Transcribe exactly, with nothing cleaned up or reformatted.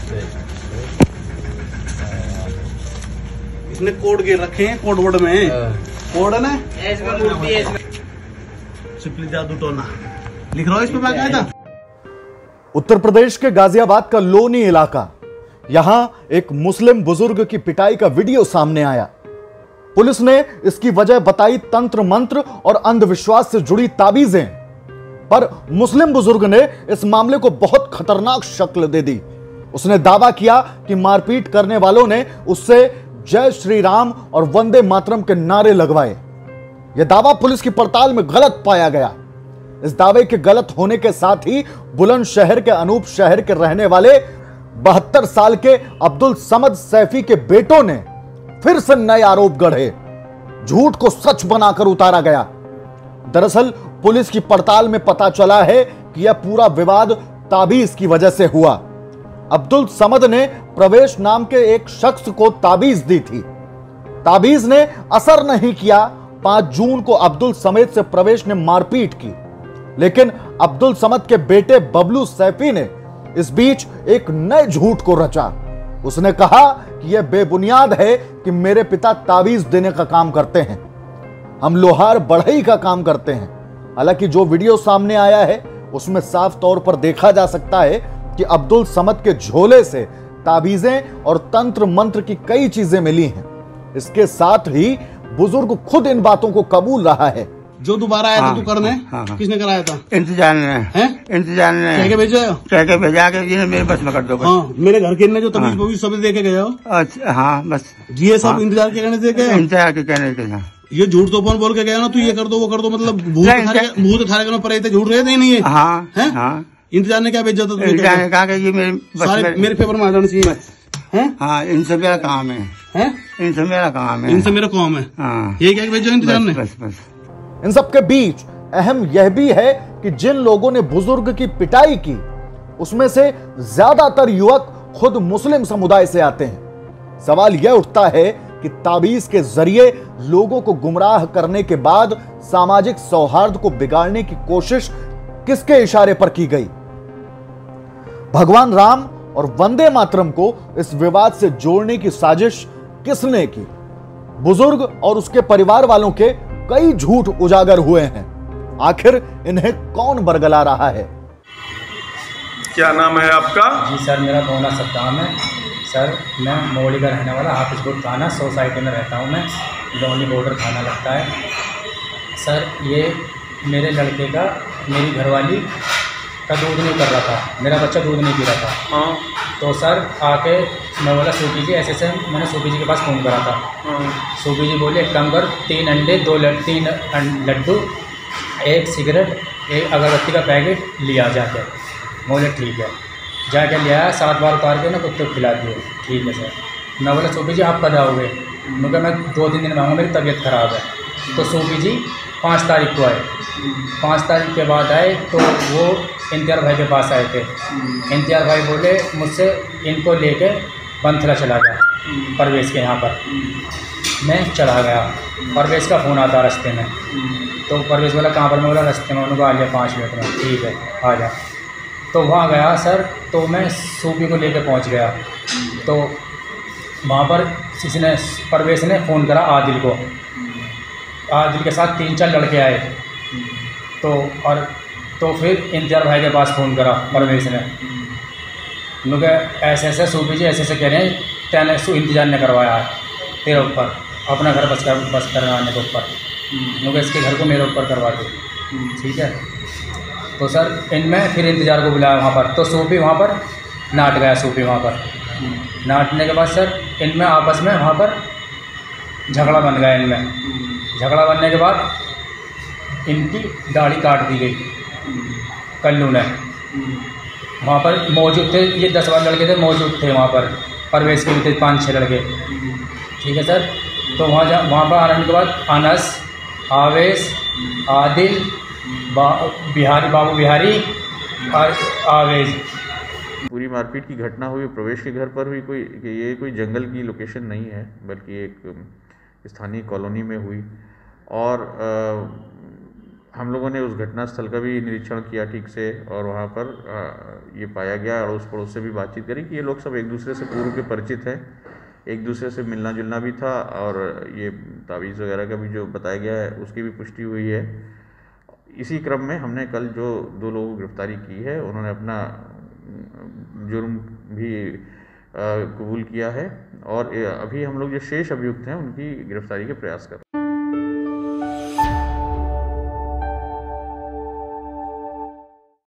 इसने कोड गिर रखे हैं, कोड वर्ड में कोड है ना, सिपली जादू टोना लिख रहा हूं इस पे बाकायदा। उत्तर प्रदेश के गाजियाबाद का लोनी इलाका, यहां एक मुस्लिम बुजुर्ग की पिटाई का वीडियो सामने आया। पुलिस ने इसकी वजह बताई तंत्र मंत्र और अंधविश्वास से जुड़ी ताबीजें, पर मुस्लिम बुजुर्ग ने इस मामले को बहुत खतरनाक शक्ल दे दी। उसने दावा किया कि मारपीट करने वालों ने उससे जय श्री राम और वंदे मातरम के नारे लगवाए। यह दावा पुलिस की पड़ताल में गलत पाया गया। इस दावे के गलत होने के साथ ही बुलंदशहर के अनूप शहर के रहने वाले बहत्तर साल के अब्दुल समद सैफी के बेटों ने फिर से नए आरोप गढ़े। झूठ को सच बनाकर उतारा गया। दरअसल पुलिस की पड़ताल में पता चला है कि यह पूरा विवाद ताबीज की वजह से हुआ। अब्दुल समद ने प्रवेश नाम के एक शख्स को ताबीज दी थी। ताबीज ने असर नहीं किया। पांच जून को अब्दुल समद से प्रवेश ने मारपीट की, लेकिन अब्दुल समद के बेटे बबलू सैफी ने इस बीच एक नए झूठ को रचा। उसने कहा कि यह बेबुनियाद है कि मेरे पिता ताबीज देने का काम करते हैं, हम लोहार बढ़ई का काम करते हैं। हालांकि जो वीडियो सामने आया है उसमें साफ तौर पर देखा जा सकता है कि अब्दुल समद के झोले से ताबीजें और तंत्र मंत्र की कई चीजें मिली हैं। इसके साथ ही बुजुर्ग खुद इन बातों को कबूल रहा है। जो दोबारा आया था तू करने, हाँ, हाँ। किसने कराया था? इंतजार ने हैं? इंतजार ने कह के भेजा हो? कह के भेजा के ये मेरे बस में कर दो बस। हाँ, मेरे घर के ने जो तमीज वो भी सब देके गए हो। अच्छा हाँ बस ये सब हाँ। इंतजार के कहने से गए? इंतजार के कहने से गए। ये झूठ तो कौन बोल के गया ना, तू ये कर दो वो कर दो, मतलब भूत भूत थारे के पर झूठ रहे थे नहीं है? हाँ हैं? हाँ। इंतजार ने क्या भेजा था? इंतजार ने कहा कि ये मेरे सारे मेरे पेपर में आ जाना चाहिए। हैं? हाँ, इनसे मेरा काम है। हैं? इनसे मेरा काम है। इनसे मेरा काम है। हाँ। ये क्या भेजा इंतजार ने? बस बस। इन सबके बीच अहम यह भी है कि जिन लोगों ने बुजुर्ग की पिटाई की उसमें से ज्यादातर युवक खुद मुस्लिम समुदाय से आते हैं। सवाल यह उठता है कि ताबीज के जरिए लोगों को गुमराह करने के बाद सामाजिक सौहार्द को बिगाड़ने की कोशिश किसके इशारे पर की गई? भगवान राम और वंदे मातरम को इस विवाद से जोड़ने की साजिश किसने की? बुजुर्ग और उसके परिवार वालों के कई झूठ उजागर हुए हैं। आखिर इन्हें कौन बरगला रहा है? क्या नाम है आपका? जी सर, मेरा मोहना सद्दाम है। सर मैं मोड़ी का रहने वाला हाफिजपुर थाना सोसाइटी में रहता हूँ। मैं लोनी बॉर्डर थाना लगता है। सर ये मेरे लड़के का मेरी घरवाली का दूध नहीं कर रहा था, मेरा बच्चा दूध नहीं पी रहा था। हाँ। तो सर आके मैं बोला सूफी जी ऐसे ऐसे, मैंने सूफी जी के पास फ़ोन करा था। हाँ। सूफी जी बोले एक काम कर, तीन अंडे दो लड, तीन लड्डू एक सिगरेट एक अगरबत्ती का पैकेट लिया जाके। बोले ठीक है, जाके ले आया। सात बार उतार के ना कुत्ते को खिला दिए। ठीक है सर। मैं बोला सूफी जी आप कब आओगे? मैं कहा मैं दो तीन दिन में आऊँगा, मेरी तबीयत ख़राब है। तो सूफी जी पाँच तारीख को आए। पाँच तारीख के बाद आए तो वो इम्तियाज़ भाई के पास आए थे। इम्तियाज़ भाई बोले मुझसे इनको लेके बंथला चला गया परवेज़ के यहाँ पर। मैं चला गया, परवेज़ का फ़ोन आता रास्ते में। तो परवेज़ बोला कहाँ पर? मैं बोला रास्ते में। उन्होंने आ लिया पाँच मिनट में। ठीक है आ जा। तो वहाँ गया सर, तो मैं सूफी को लेके पहुँच गया। तो वहाँ पर किसी ने परवेज़ ने फ़ोन करा आदिल को। आदिल के साथ तीन चार लड़के आए। तो और तो फिर इम्तियाज़ भाई के पास फ़ोन करा परवेज़ ने। उन्होंने ऐसे ऐसे सूफी जी ऐसे ऐसे कह रहे हैं तेने सु इंतजार ने करवाया है तेरे ऊपर, अपना घर बस कर बस करवाने के ऊपर। उन्होंने इसके घर को मेरे ऊपर करवा दे। ठीक है। तो सर इनमें फिर इंतज़ार को बुलाया वहाँ पर। तो सूफी वहाँ पर नाट गया। सूफी वहाँ पर नाटने के बाद सर इनमें आपस में वहाँ पर झगड़ा बन गया। इनमें झगड़ा बनने के बाद इनकी दाढ़ी काट दी गई कल्लू ने। वहाँ पर मौजूद थे ये दस बारह लड़के थे मौजूद थे वहाँ पर। परवेज़ के भी थे पाँच छः लड़के। ठीक है सर। तो वहाँ जा वहाँ पर आने के बाद अनस, आवेश, आदिल, बा, बिहारी बाबू बिहारी और आवेश। पूरी मारपीट की घटना हुई प्रवेश के घर पर हुई। कोई ये कोई जंगल की लोकेशन नहीं है, बल्कि एक स्थानीय कॉलोनी में हुई। और हम लोगों ने उस घटनास्थल का भी निरीक्षण किया ठीक से, और वहाँ पर ये पाया गया, अड़ोस पड़ोस से भी बातचीत करी कि ये लोग सब एक दूसरे से पूर्व के परिचित हैं, एक दूसरे से मिलना जुलना भी था, और ये तावीज़ वगैरह का भी जो बताया गया है उसकी भी पुष्टि हुई है। इसी क्रम में हमने कल जो दो लोगों की गिरफ्तारी की है, उन्होंने अपना जुर्म भी कबूल किया है, और अभी हम लोग जो शेष अभियुक्त हैं उनकी गिरफ्तारी के प्रयास कर रहे हैं।